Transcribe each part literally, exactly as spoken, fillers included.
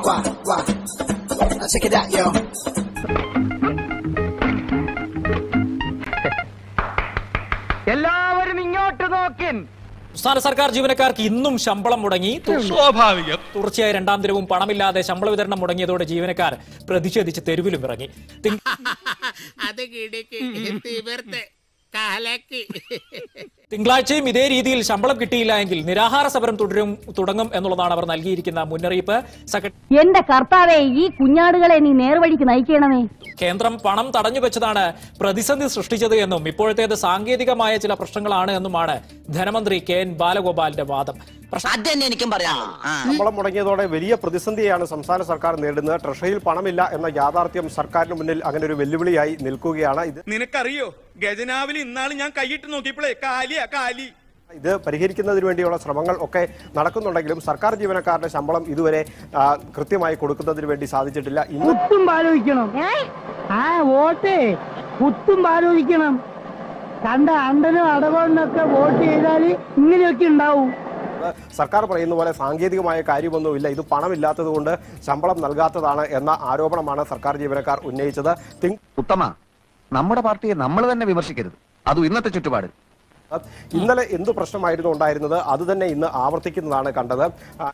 Wah, wah. Now check it out, yo. എല്ലാവരും ഇങ്ങോട്ട് നോക്കിൻ. സംസ്ഥാന സർക്കാർ ജീവനക്കാർക്ക് ഇന്നും ശമ്പളം മുടങ്ങി. സ്വാഭാവികം. തുടർച്ചയായി രണ്ടാം ദിനവും പണമില്ലാതെ ശമ്പള വിതരണം മുടങ്ങിയതോടെ ജീവനക്കാർ പ്രതിഷേധിച്ച് തെരുവിലും ഇറങ്ങി. തിങ്കളാഴ്ചയും ഇതേ രീതിയിൽ ശമ്പളം കിട്ടിയില്ല എങ്കിൽ നിരാഹാര സമരം തുടരും തുടങ്ങും എന്നുള്ളതാണ് അവർ നൽകിയിരിക്കുന്ന മുന്നറിയിപ്പ്. എന്റെ കർത്താവേ, ഈ കുഞ്ഞാടുകളെ നീ നേർവഴിക്ക് നയിക്കണമേ. കേന്ദ്രം പണം തടഞ്ഞുവെച്ചതാണ് പ്രതിസന്ധി സൃഷ്ടിച്ചത് എന്നും ഇപ്പോഴത്തേത് സാങ്കേതികമായ ചില പ്രശ്നങ്ങളാണ് എന്നുമാണ് ധനമന്ത്രി കെ എൻ ബാലഗോപാലിന്റെ വാദം. ശമ്പളം മുടങ്ങിയതോടെ വലിയ പ്രതിസന്ധിയാണ് സംസ്ഥാന സർക്കാർ നേരിടുന്നത്. ട്രഷറിയിൽ പണമില്ല എന്ന യാഥാർത്ഥ്യം സർക്കാരിന് മുന്നിൽ അങ്ങനെ ഒരു വെല്ലുവിളിയായി നിൽക്കുകയാണ്. ഇത് നിനക്കറിയോ, ഖജനാവിൽ ഇന്നാള് ഞാൻ കൈയിട്ട് നോക്കിയപ്പോഴേ കാലിയാ കാലി. ഇത് പരിഹരിക്കുന്നതിന് വേണ്ടിയുള്ള ശ്രമങ്ങൾ ഒക്കെ നടക്കുന്നുണ്ടെങ്കിലും സർക്കാർ ജീവനക്കാരുടെ ശമ്പളം ഇതുവരെ കൃത്യമായി കൊടുക്കുന്നതിന് വേണ്ടി സാധിച്ചിട്ടില്ല. കുത്തും ആലോചിക്കണം, ആ വോട്ട് കുത്തും ആലോചിക്കണം. കണ്ട അണ്ടനും അടവണ്ണൊക്കെ വോട്ട് ചെയ്താൽ ഇങ്ങനെയൊക്കെ ഉണ്ടാവും. സർക്കാർ പറയുന്ന പോലെ സാങ്കേതികമായ കാര്യമൊന്നുമില്ല, ഇത് പണമില്ലാത്തത് കൊണ്ട് ശമ്പളം നൽകാത്തതാണ് എന്ന ആരോപണമാണ് സർക്കാർ ജീവനക്കാർ ഉന്നയിച്ചത്. ഉത്തമ, നമ്മുടെ പാർട്ടിയെ നമ്മൾ തന്നെ വിമർശിക്കരുത്, അതും ഇന്നത്തെ ചുറ്റുപാട്. ഇന്നലെ എന്ത് പ്രശ്നമായിരുന്നു ഉണ്ടായിരുന്നത് അത് തന്നെ ഇന്ന് ആവർത്തിക്കുന്നതാണ് കണ്ടത്.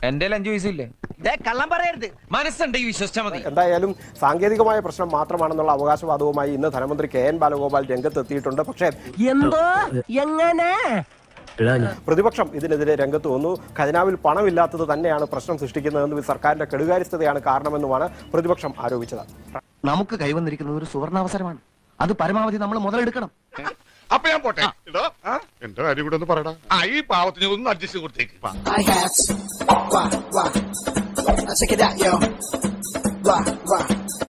എന്തായാലും സാങ്കേതികമായ പ്രശ്നം മാത്രമാണെന്നുള്ള അവകാശവാദവുമായി ഇന്ന് ധനമന്ത്രി കെ എൻ ബാലഗോപാൽ രംഗത്തെത്തിയിട്ടുണ്ട്. പക്ഷേ എന്തോ എങ്ങനെ പ്രതിപക്ഷം ഇതിനെതിരെ രംഗത്ത് വന്നു. ഖജനാവിൽ പണമില്ലാത്തത് തന്നെയാണ് പ്രശ്നം സൃഷ്ടിക്കുന്നതെന്നും സർക്കാരിന്റെ കെടുകാര്യസ്ഥതയാണ് കാരണമെന്നുമാണ് പ്രതിപക്ഷം ആരോപിച്ചത്. നമുക്ക് കൈവന്നിരിക്കുന്നത് ഒരു സുവർണാവസരമാണ്, അത് പരമാവധി നമ്മൾ മുതലെടുക്കണം. അപ്പൊ ഞാൻ പോട്ടെ, എന്റെ കാര്യം കൂടെ ഒന്ന് പറയടാ. ഈ പാവത്തിന് ഒന്ന് അഡ്ജസ്റ്റ് കൊടുത്തേക്ക്. Now check it out, yo. Wah, wah.